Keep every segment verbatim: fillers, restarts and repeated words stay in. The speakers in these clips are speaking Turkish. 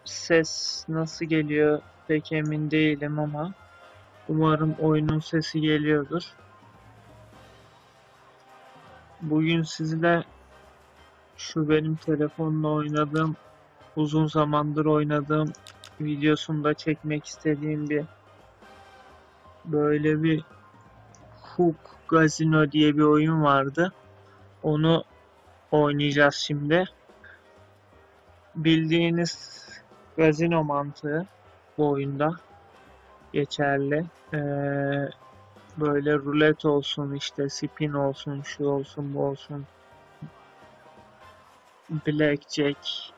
Ses nasıl geliyor pek emin değilim ama umarım oyunun sesi geliyordur. Bugün sizle şu benim telefonla oynadığım, uzun zamandır oynadığım videosunu da çekmek istediğim bir böyle bir Hook Casino diye bir oyun vardı. Onu oynayacağız şimdi. Bildiğiniz gazino mantığı bu oyunda geçerli. Ee, böyle rulet olsun, işte spin olsun, şu olsun, bu olsun, blackjack,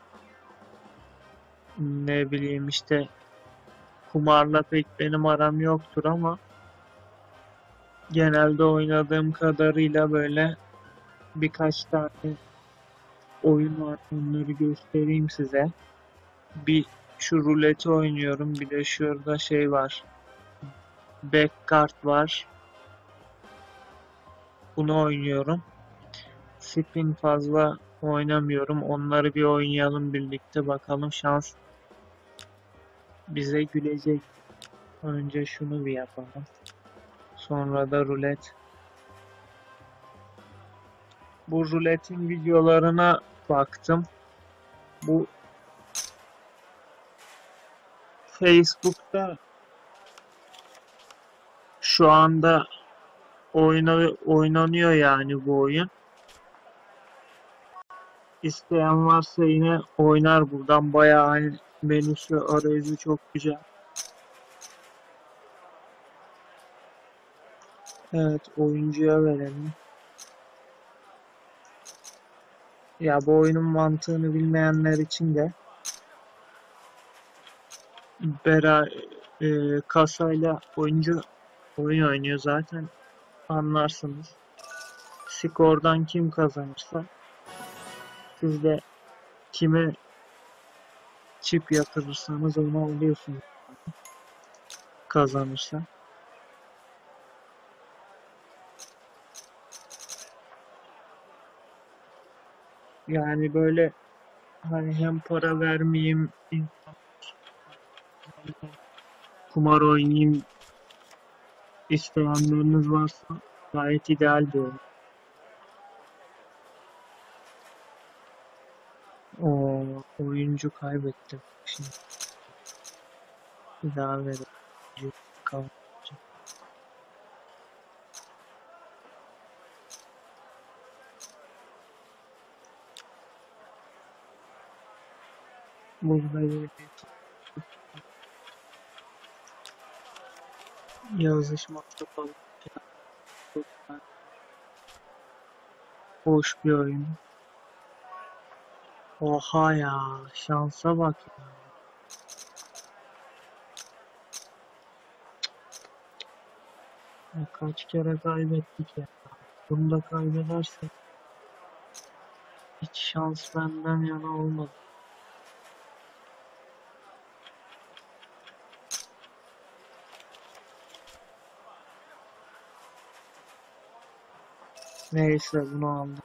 ne bileyim işte kumarla pek benim aram yoktur ama genelde oynadığım kadarıyla böyle birkaç tane oyun var, onları göstereyim size. Bir şu ruleti oynuyorum, bir de şurada şey var, backcard var, bunu oynuyorum. Spin fazla oynamıyorum, onları bir oynayalım birlikte, bakalım şans bize gülecek. Önce şunu bir yapalım, sonra da rulet. Bu ruletin videolarına baktım. Bu Facebook'ta şu anda oyna, oynanıyor yani bu oyun. İsteyen varsa yine oynar buradan. Bayağı hani menüsü, arayüzü çok güzel. Evet, oyuncuya verelim. Ya bu oyunun mantığını bilmeyenler için de bera e, kasayla oyuncu oyun oynuyor, zaten anlarsınız. Skordan kim kazanırsa siz de kime çip yatırırsanız onu alıyorsunuz kazanırsa. Yani böyle hani hem para vermeyeyim, kumar oynayayım isteyenleriniz varsa gayet ideal bir oyun. O oyuncu kaybettim. Şimdi bir daha verelim. Burada bir yazışmakta falan. Hoş bir oyun. Oha ya, şansa bak ya. Ya kaç kere kaybettik ya. Bunu da kaybedersek hiç şans benden yana olmadı. Neyse, bunu aldım.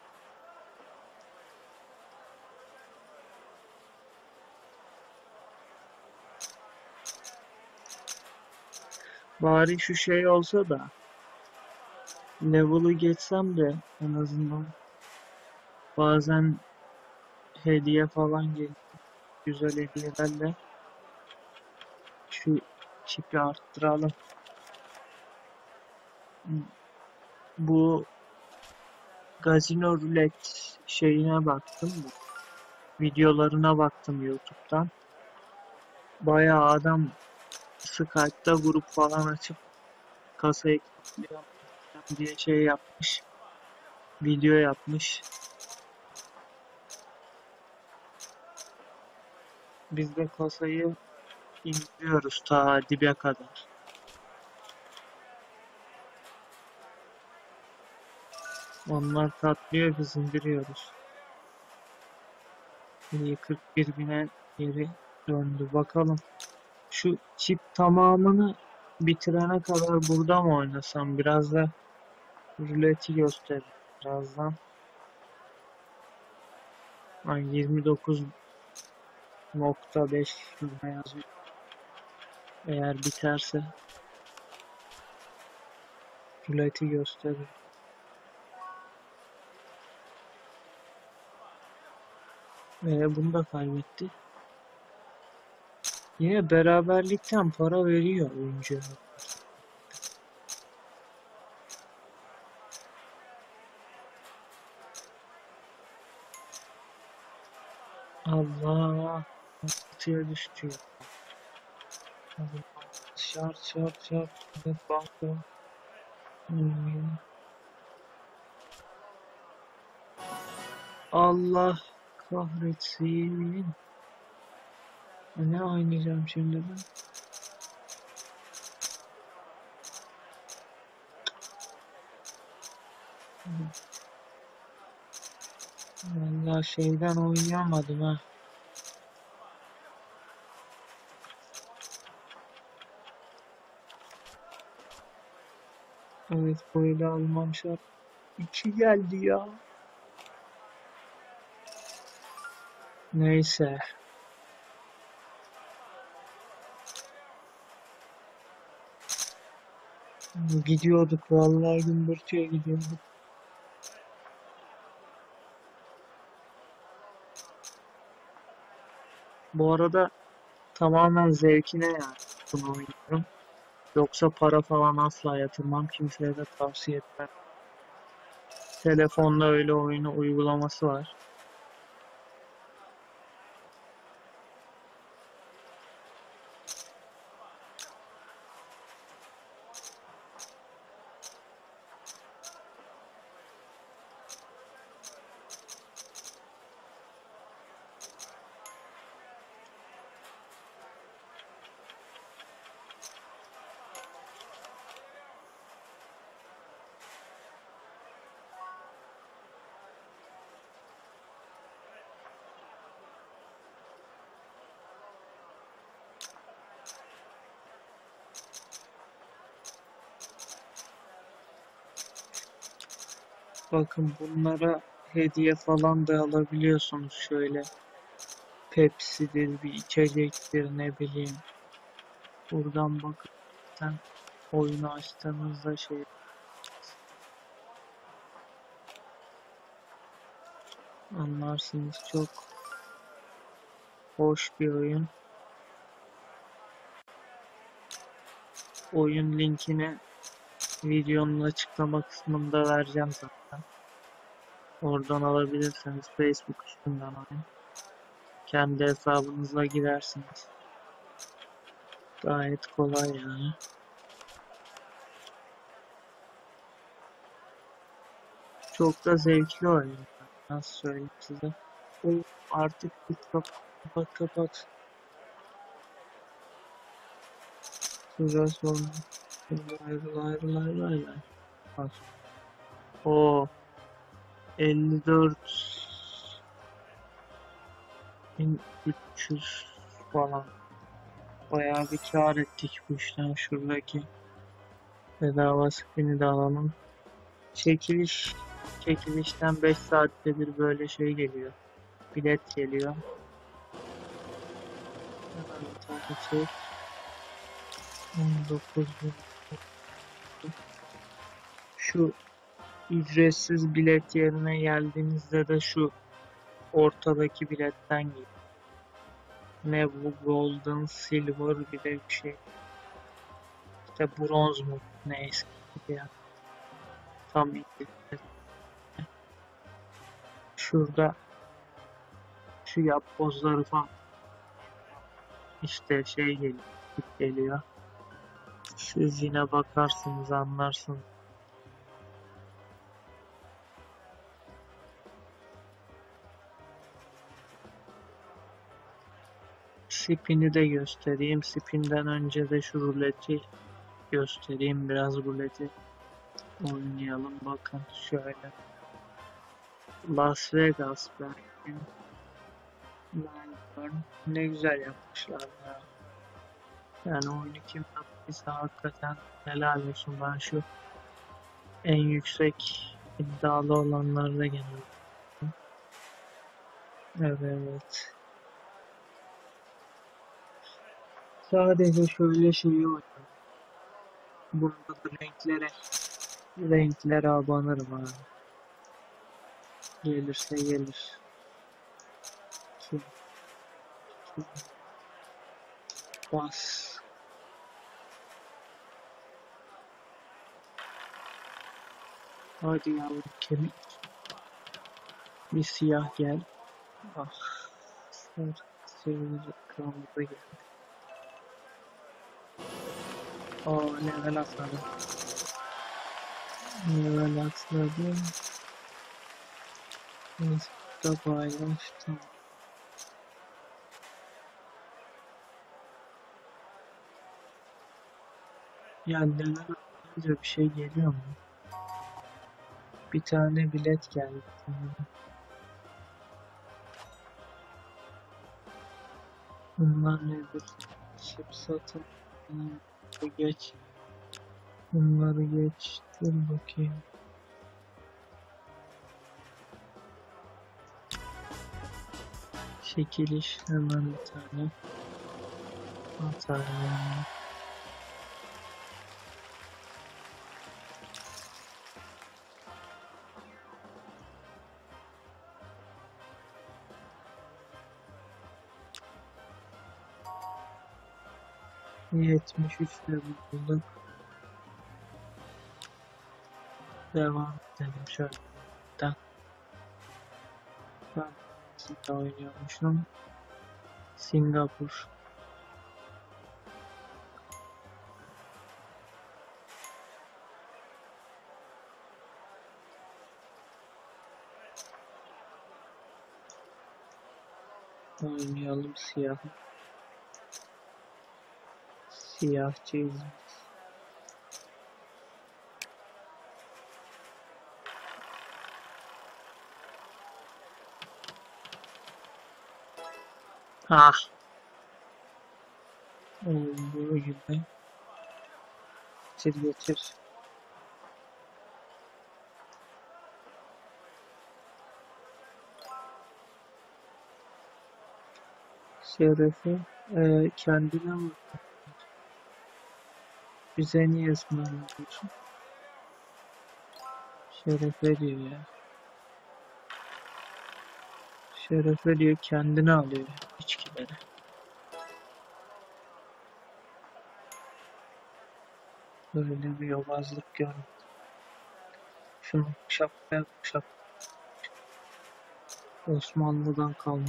Bari şu şey olsa da level'ı geçsem de en azından bazen hediye falan geliyor. Güzel hediyelerle şu çipi arttıralım. Bu Gazino Roulette şeyine baktım. Videolarına baktım YouTube'dan. Bayağı adam Skype'da grup falan açıp kasayı kilitliyor diye şey yapmış. Video yapmış. Biz de kasayı indiriyoruz ta dibe kadar. Onlar katlıyor, biz indiriyoruz. İyi, kırk bir bine geri döndü. Bakalım. Şu çip tamamını bitirene kadar burada mı oynasam? Biraz da ruleti göster birazdan. Ay, yirmi dokuz nokta beş şurada yazıyor. Eğer biterse ruleti gösterir. Ve bunu da kaybetti. Yine beraberlikten para veriyor oyuncu. Allah, altıya düştü ya. Şart şart şart. Banko. Hmm. Allah kahretsin. Ne oynayacağım şimdi ben? Vallahi şeyden oynayamadım ha. Evet, böyle almam şart. İki geldi ya. Neyse. Gidiyorduk vallahi, gümbürtüye gidiyorduk. Bu arada tamamen zevkine yani bunu oynuyorum. Yoksa para falan asla yatırmam. Kimseye de tavsiye etmem. Telefonda öyle oyunu uygulaması var. Bakın, bunlara hediye falan da alabiliyorsunuz şöyle. Pepsi'dir, bir içecektir, ne bileyim. Buradan bakın, sen oyunu açtığınızda şey anlarsınız. Çok hoş bir oyun. Oyun linkini videonun açıklama kısmında vereceğim zaten. Oradan alabilirsiniz. Facebook üstünden oyun. Kendi hesabınızla girersiniz. Gayet kolay yani. Çok da zevkli oyun. Nasıl söyleyeyim size? O artık bir kapat kapat. kapat. Sıra sonra. Ayrıl ayrıl ayrıl ayrıl. Bak. O elli dört bin üç yüz falan. Bayağı bir kar ettik bu işten. Şuradaki bedava spini de alalım. Çekiliş çekilişten beş saatte bir böyle şey geliyor. Bilet geliyor. Hemen takip et. on dokuz bin. Şu ücretsiz bilet yerine geldiğinizde de şu ortadaki biletten giyin. Ne bu, golden, silver, bir de bir şey. İşte bronz mu? Neyse ya. Tam İngilizce. Şurada şu yapbozları falan. İşte şey geliyor. geliyor. Siz yine bakarsınız, anlarsınız. Spin'i de göstereyim. Spin'den önce de şu ruleti göstereyim. Biraz ruleti oynayalım. Bakın şöyle. Las Vegas belki. Melbourne. Ne güzel yapmışlar ya. Yani oyunu kim yaptıysa hakikaten helal olsun. Ben şu en yüksek iddialı olanlarda geliyorum. Evet. Sadece şöyle şeyi var. Burada da renklere renklere abanırım abi. Gelirse gelir. Kim? Kim? Bas. Hadi yavrum kemik. Bir siyah gel. Ah. Sarı. Sivri kırmızı gel. Aa level atladı. Level atladı. Facebook'ta paylaştım. Ya level atlayınca bir şey geliyor mu? Bir tane bilet geldi. Bunlar nedir? Şip satın. Bu geç. Bunları geç. Dur bakayım. Çekiliş hemen bir tane. Atarım. yetmiş üç level bulduk. Devam edelim şöyle. Ben ben Singapur oynuyormuşum. Singapur. Oynayalım siyah. Siyah çizim. Ah. Olduğu gibi. Getir getir. Şerefi e, kendine vur. Bize niye ısmarlıyorsun? Şerefe diyor ya. Şerefe diyor kendine alıyor içkileri. Böyle bir yobazlık görmedim. Şunu şapkaya şap. Osmanlı'dan kalma.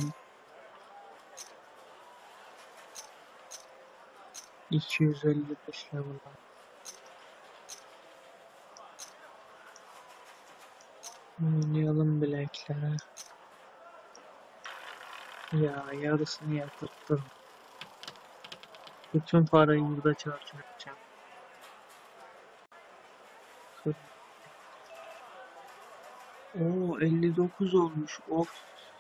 iki yüz elli beş level. Oynayalım bileklere. Ya yarısını yatırttım. Bütün parayı burada çarçur edeceğim. Oo elli dokuz olmuş. Of.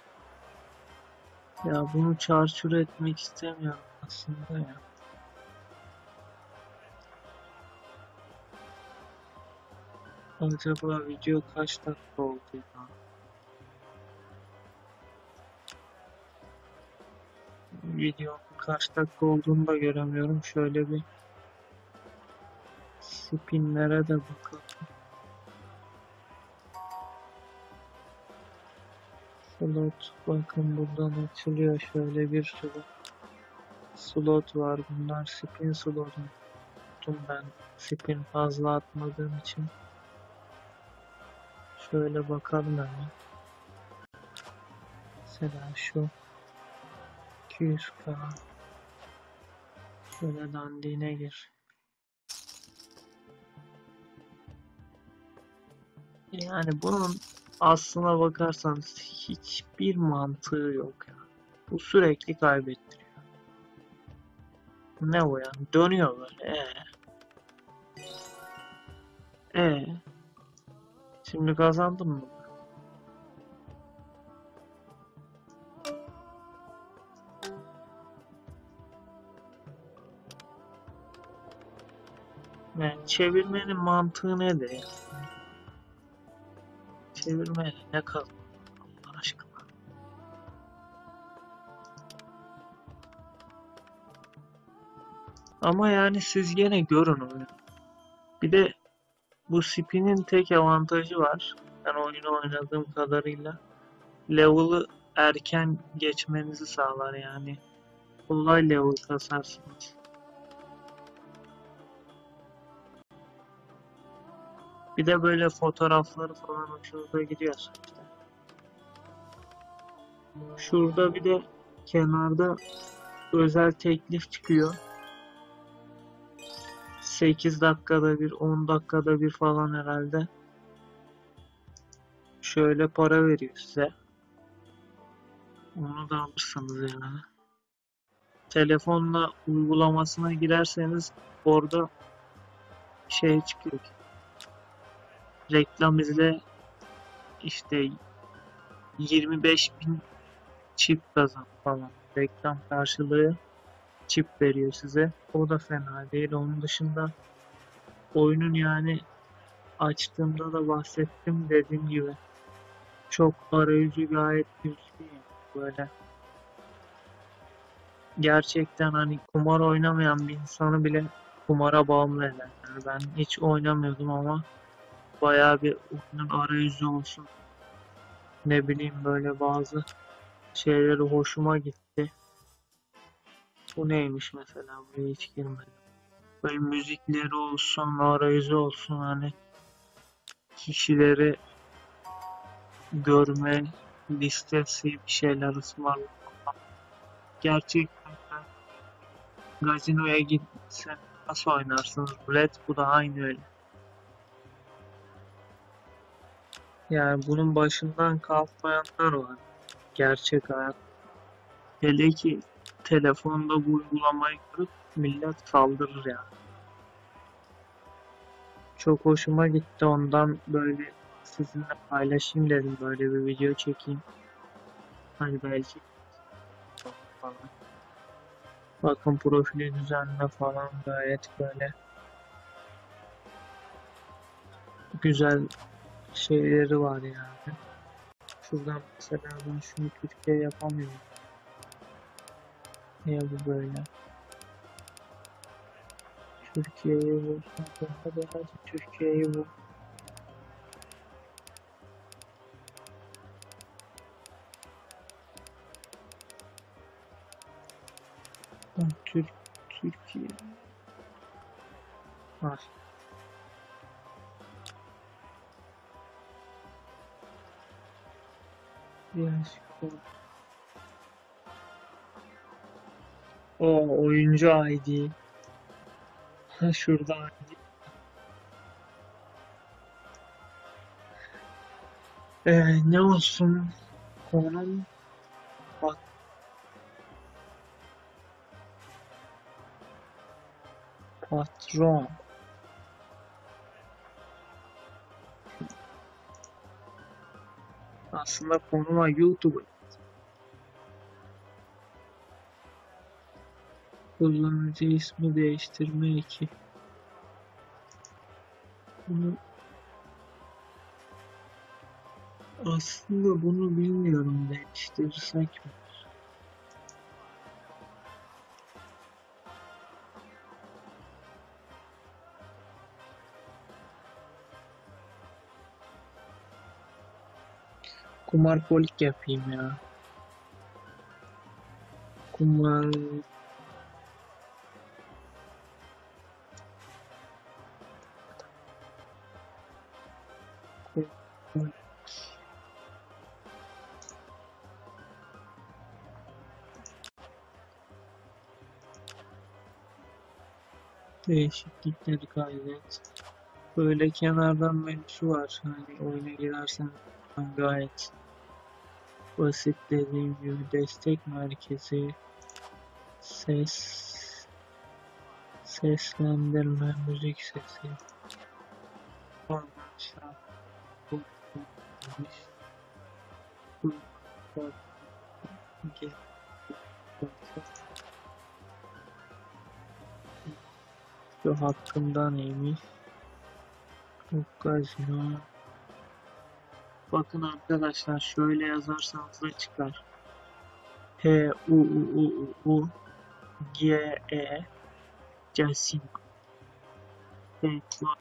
Ya bunu çarçur etmek istemiyorum aslında ya. Acaba video kaç dakika oldu ya? Video kaç dakika olduğunu da göremiyorum. Şöyle bir spinlere de bakalım. Slot bakın buradan açılıyor. Şöyle bir sürü slot var. Bunlar spin slotu. Ben spin fazla atmadığım için. Şöyle bakalım hemen. Mesela şu iki yüz k. Şöyle dandiğine gir. Yani bunun aslına bakarsanız hiçbir mantığı yok ya. Bu sürekli kaybettiriyor. Ne o ya? Dönüyor böyle. Ee. Ee. Şimdi kazandım mı? Yani çevirmenin mantığı nedir ya? Çevirmeyle ne kazandım Allah aşkına? Ama yani siz gene görün oyunu. Bir de bu spin'in tek avantajı var. Ben oyunu oynadığım kadarıyla level'ı erken geçmenizi sağlar yani. Kolay level kasarsınız. Bir de böyle fotoğrafları falan hoşunuza gidiyorsa işte. Şurada bir de kenarda özel teklif çıkıyor. sekiz dakikada bir, on dakikada bir falan herhalde. Şöyle para veriyor size. Onu da alırsınız yani. Telefonla uygulamasına girerseniz orada şey çıkıyor ki. Reklam izle işte yirmi beş bin çip kazan falan. Reklam karşılığı çip veriyor size. O da fena değil. Onun dışında oyunun yani açtığımda da bahsettim dediğim gibi çok arayüzü gayet güçlü yani. Böyle gerçekten hani kumar oynamayan bir insanı bile kumara bağımlı eder. Yani ben hiç oynamıyordum ama bayağı bir oyunun arayüzü olsun, ne bileyim böyle bazı şeyleri hoşuma gitti. Bu neymiş mesela, buraya hiç girmedim. Böyle müzikleri olsun, arayüzü olsun, hani kişileri görme listesi, bir şeyler ısmarlama. Gerçekten sen gazinoya gitsen nasıl oynarsınız rulet? Bu da aynı öyle. Yani bunun başından kalkmayanlar var. Gerçek hayat. Hele ki telefonda bu uygulamayı görüp millet saldırır yani. Çok hoşuma gitti, ondan böyle sizinle paylaşayım dedim, böyle bir video çekeyim. Hani belki falan. Bakın profili düzenle falan, gayet böyle güzel şeyleri var yani. Şuradan mesela ben şunu Türkiye yapamıyorum. Niye bu böyle? Türkiye'yi vur. Hadi hadi hadi Türkiye'yi vur. Ha, Türk, Türkiye. Var. Biraz o oyuncu I D. Ha, şurada I D. Ee, ne olsun? Konum pat, patron. Aslında konuma YouTube. Kullanıcı ismi değiştirme iki. Bunu aslında bunu bilmiyorum, değiştirsek mi? Kumarpolik yapayım ya. Kumar değişiklikleri kaydet. Böyle kenardan menüsü var. Hani oyuna girersen gayet basit, dediğim gibi destek merkezi, ses, seslendirme, müzik sesi, format, bu, bu, bu, şu hakkında neymiş? Gazino. Bakın arkadaşlar, şöyle yazarsanız da çıkar. H U U U U G E Jacinko. Telefonla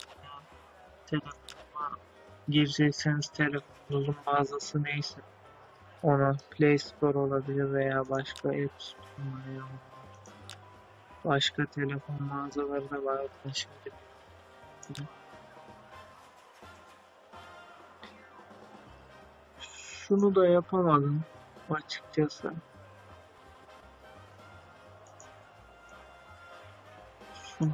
girecekseniz telefonunuzun mağazası neyse ona Play Store olabilir veya başka App Store veya başka telefon mağazaları da var. Şimdi şunu da yapamadım açıkçası. Şunu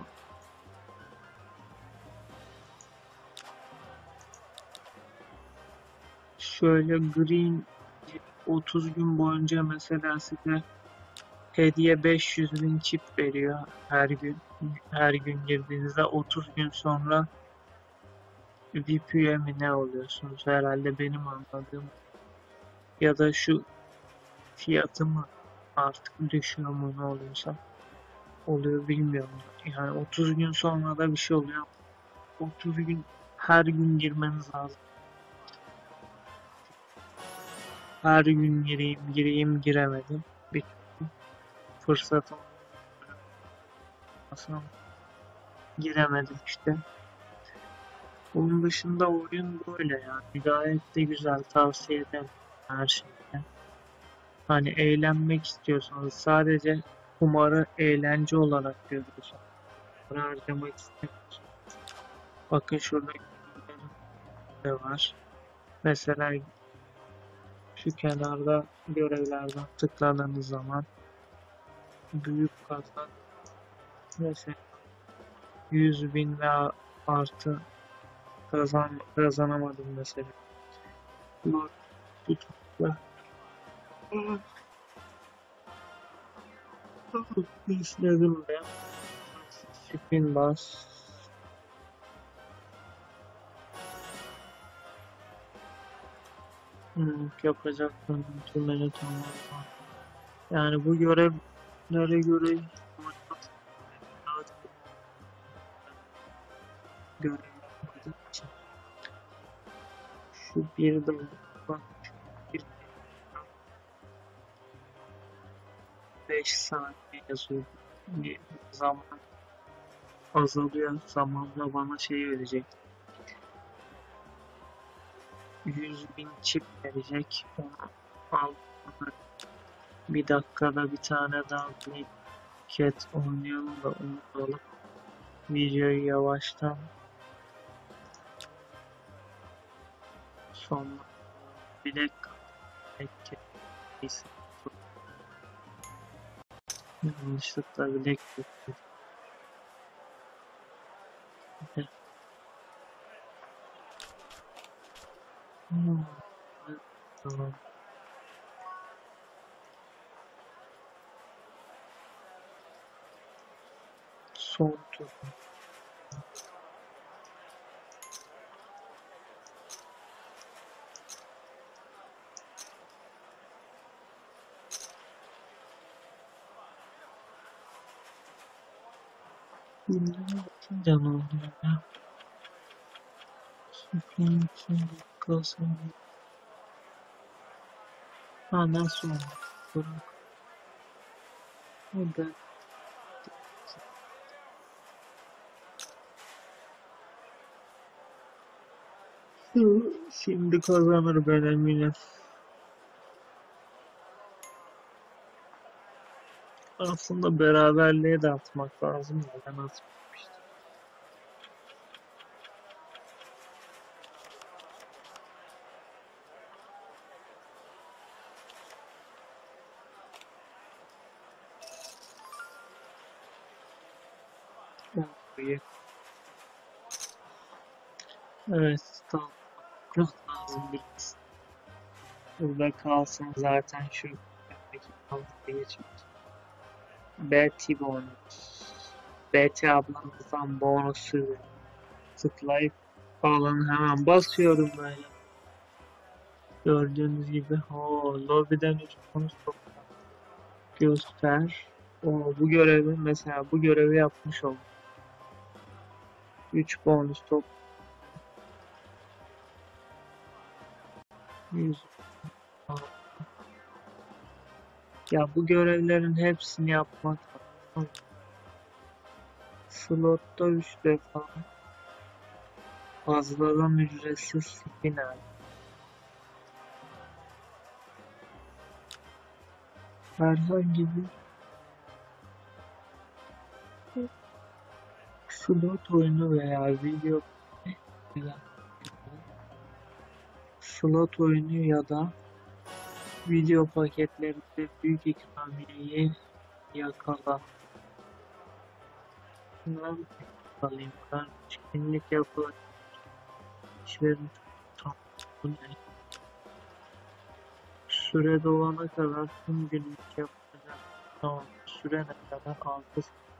şöyle green otuz gün boyunca mesela size hediye beş yüz bin çip veriyor her gün. Her gün girdiğinizde otuz gün sonra V I P üye mi ne oluyorsunuz herhalde benim anladığım. Ya da şu fiyatı mı artık düşüyor mu ne oluyorsa oluyor bilmiyorum. Yani otuz gün sonra da bir şey oluyor. otuz gün her gün girmeniz lazım. Her gün gireyim gireyim giremedim. Bir fırsatım olmasına giremedim işte. Onun dışında oyun böyle yani. Gayet de güzel, tavsiye ederim her şeyden. Hani eğlenmek istiyorsanız sadece kumarı eğlence olarak görüyorsunuz. Para harcamak istemiyorsunuz. Bakın şurada de var. Mesela şu kenarda görevlerden tıkladığınız zaman büyük kazan mesela yüz bin ve artı kazan kazanamadım mesela. Bu tutukla. İzledim ben. Spin bas. Hmm, yapacaktım. Tümeni tamam. Yani bu görevlere göre görev yapmadığım için şu bir de bak bir beş saniye yazıyor. Bir zaman azalıyor. Zamanla bana şey verecek. yüz bin çip verecek. Onu al. Bir dakikada bir tane daha Black Cat oynayalım da onu alıp videoyu yavaştan sonra Black Cat ise yanlışlıkla Black Cat hmm. Tamam. Son tur. Bunlara bakınca ne oluyor ya? Sıfırın içinde kalsın. Ha nasıl oldu? Bırak. O da şimdi kazanır ben eminim. Aslında beraberliğe de atmak lazım da ben atmamıştım. Evet, tamam. Çok lazım biraz. Burada kalsın zaten şu öndeki kaldığı geçmiş. Betty bonus. Betty ablamızdan bonusu tıklayıp alın hemen basıyorum böyle. Gördüğünüz gibi o lobiden üç bonus göster. O bu görevi mesela bu görevi yapmış oldum. üç bonus top yüz. Ya bu görevlerin hepsini yapmak lazım. Slotta üç defa. Fazladan ücretsiz spinel. Herhangi bir slot oyunu veya video slot oyunu ya da video paketlerinde büyük ikramiyeyi yakala. Bundan alayım kardeş. Günlük yapılan işlerin tamamı ne? Süre dolana kadar tüm günlük yapılacak. Tamam. Süre ne kadar? altı.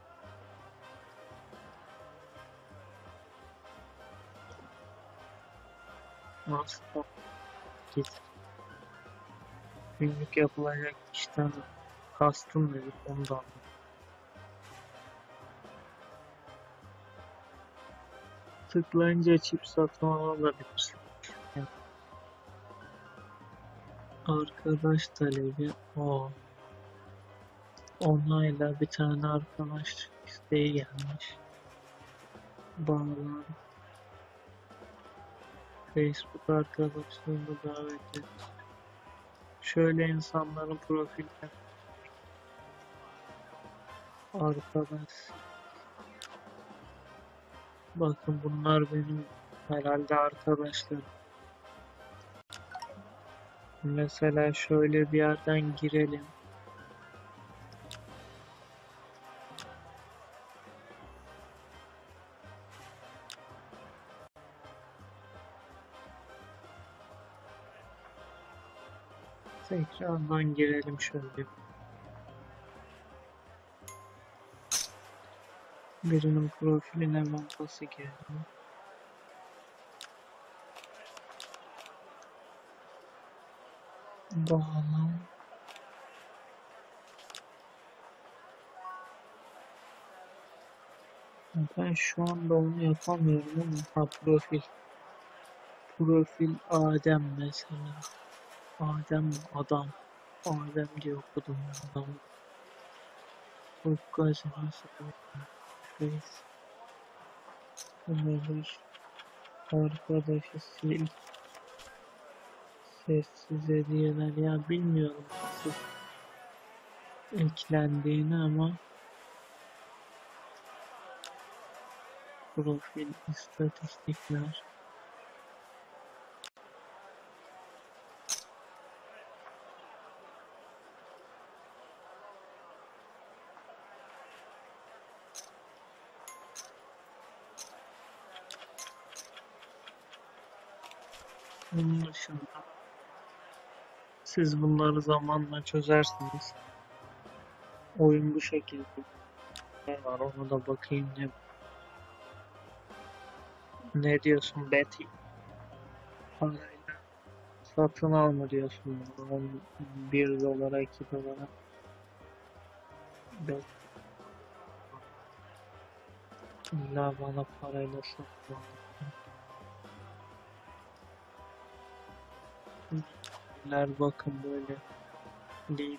Nasıl git? Günlük yapılacak işten kastım dedik ondan. Tıklayınca çip satın alabilirsin. Yani arkadaş talebi o. Onayla bir tane arkadaş isteği gelmiş. Bağlan. Facebook arkadaşlarını davet et. Şöyle insanların profilleri. Arkadaş. Bakın bunlar benim herhalde arkadaşlarım. Mesela şöyle bir yerden girelim. Tekrardan girelim şöyle. Birinin profiline montası geldi. Bağlan. Ben şu anda onu yapamıyorum ama ha, profil. Profil Adem mesela. Adem adam. Adem diye okudum adam. Hokkacı nasıl face. Önerir. Arkadaşı sil. Sessiz hediyeler ya bilmiyorum nasıl eklendiğini ama profil istatistikler. Bunun dışında siz bunları zamanla çözersiniz. Oyun bu şekilde. Ne var ona da bakayım ne. Ne diyorsun Betty? Parayla satın alma diyorsun. bir dolara iki dolara. Bet. İlla bana parayla satın al. Bakın böyle değil.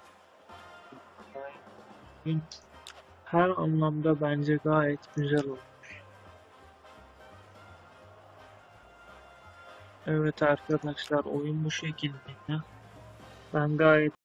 Her anlamda bence gayet güzel olmuş. Evet arkadaşlar oyun bu şekilde. Ben gayet